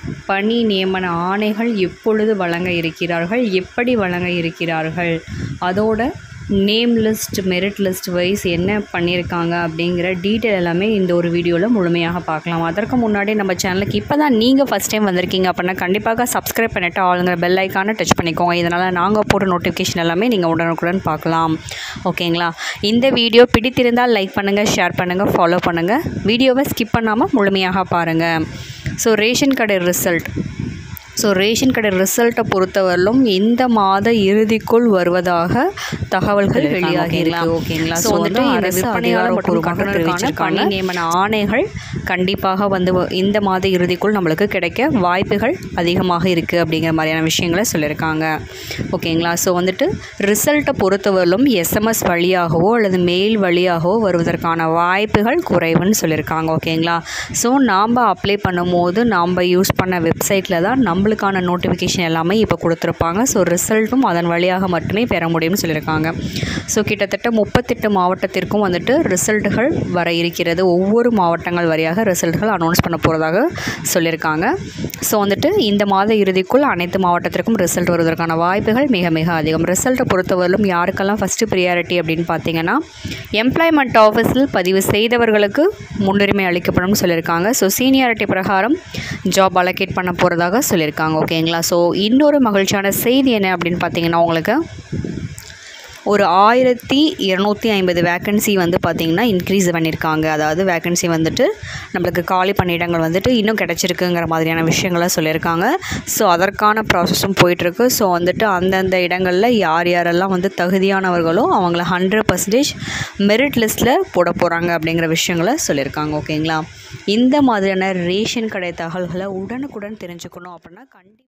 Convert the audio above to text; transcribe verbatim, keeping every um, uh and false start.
பணி நியமன ஆணைகள் எப்பொழுது வழங்க இருக்கிறார்கள், எப்படி வழங்க இருக்கிறார்கள், அதோட name list merit list wise என்ன பண்ணியிருக்காங்க அப்படிங்கிற டீட்டெயில் எல்லாமே இந்த ஒரு வீடியோவில் முழுமையாக பார்க்கலாம். அதற்கு முன்னாடி நம்ம சேனலுக்கு இப்போ தான் நீங்கள் ஃபஸ்ட் டைம் வந்திருக்கீங்க அப்படின்னா கண்டிப்பாக சப்ஸ்கிரைப் பண்ணிவிட்டு ஆளுங்கிற பெல் ஐக்கானை டச் பண்ணிக்கோங்க. இதனால் நாங்கள் போடுற நோட்டிஃபிகேஷன் எல்லாமே நீங்கள் உடனுக்குடன் பார்க்கலாம். ஓகேங்களா? இந்த வீடியோ பிடித்திருந்தால் லைக் பண்ணுங்கள், ஷேர் பண்ணுங்கள், ஃபாலோ பண்ணுங்கள். வீடியோவை ஸ்கிப் பண்ணாமல் முழுமையாக பாருங்கள். ஸோ ரேஷன் கடை ரிசல்ட் ஸோ ரேஷன் கடை ரிசல்ட்டை பொறுத்தவரையிலும் இந்த மாத இறுதிக்குள் வருவதாக தகவல்கள் வெளியாகி இருக்கு. ஓகேங்களா? ஸோ வந்துட்டு இந்த விற்பனையாளர் மற்றும் பணி நியமன ஆணைகள் கண்டிப்பாக வந்து இந்த மாத இறுதிக்குள் நம்மளுக்கு கிடைக்க வாய்ப்புகள் அதிகமாக இருக்குது அப்படிங்கிற மாதிரியான விஷயங்களை சொல்லியிருக்காங்க. ஓகேங்களா? ஸோ வந்துட்டு ரிசல்ட்டை பொறுத்தவரையிலும் எஸ்எம்எஸ் வழியாகவோ அல்லது மெயில் வழியாகவோ வருவதற்கான வாய்ப்புகள் குறைவுன்னு சொல்லியிருக்காங்க. ஓகேங்களா? ஸோ நாம் அப்ளை பண்ணும்போது நாம் யூஸ் பண்ண வெப்சைட்டில் தான் நம்ம நம்மளுக்கான நோட்டிஃபிகேஷன் எல்லாமே இப்போ கொடுத்துருப்பாங்க. ஸோ ரிசல்ட்டும் அதன் வழியாக மட்டுமே பெற முடியும்னு சொல்லியிருக்காங்க. ஸோ கிட்டத்தட்ட முப்பத்தெட்டு மாவட்டத்திற்கும் வந்துட்டு ரிசல்ட்டுகள் வர இருக்கிறது. ஒவ்வொரு மாவட்டங்கள் வழியாக ரிசல்ட்டுகள் அனௌன்ஸ் பண்ண போகிறதாக சொல்லியிருக்காங்க. ஸோ வந்துட்டு இந்த மாத இறுதிக்குள் அனைத்து மாவட்டத்திற்கும் ரிசல்ட் வருவதற்கான வாய்ப்புகள் மிக மிக அதிகம். ரிசல்ட்டை பொறுத்தவரையிலும் யாருக்கெல்லாம் ஃபஸ்ட்டு ப்ரியாரிட்டி அப்படின்னு பார்த்தீங்கன்னா எம்ப்ளாய்மெண்ட் ஆஃபீஸில் பதிவு செய்தவர்களுக்கு முன்னுரிமை அளிக்கப்படும் சொல்லியிருக்காங்க. ஸோ சீனியாரிட்டி பிரகாரம் ஜாப் அலோகேட் பண்ண போகிறதாக சொல்லியிருக்காங்க. ஓகேங்களா? ஸோ இன்னொரு மகிழ்ச்சியான செய்தி என்ன அப்படின்னு பார்த்தீங்கன்னா உங்களுக்கு ஒரு ஆயிரத்தி இரநூத்தி ஐம்பது வேக்கன்சி வந்து பார்த்திங்கன்னா இன்க்ரீஸ் பண்ணியிருக்காங்க. அதாவது வேக்கன்சி வந்துட்டு நம்மளுக்கு காலி பணியிடங்கள் வந்துட்டு இன்னும் கிடச்சிருக்குங்கிற மாதிரியான விஷயங்களை சொல்லியிருக்காங்க. ஸோ அதற்கான ப்ராசஸும் போயிட்டுருக்கு. ஸோ வந்துட்டு அந்தந்த இடங்களில் யார் யாரெல்லாம் வந்து தகுதியானவர்களோ அவங்கள ஹண்ட்ரட் பர்சன்டேஜ் மெரிட் லிஸ்ட்டில் போட போகிறாங்க அப்படிங்கிற விஷயங்களை சொல்லியிருக்காங்க. ஓகேங்களா? இந்த மாதிரியான ரேஷன் கடை தகவல்களை உடனுக்குடன் தெரிஞ்சுக்கணும் அப்படின்னா கண்டிப்பாக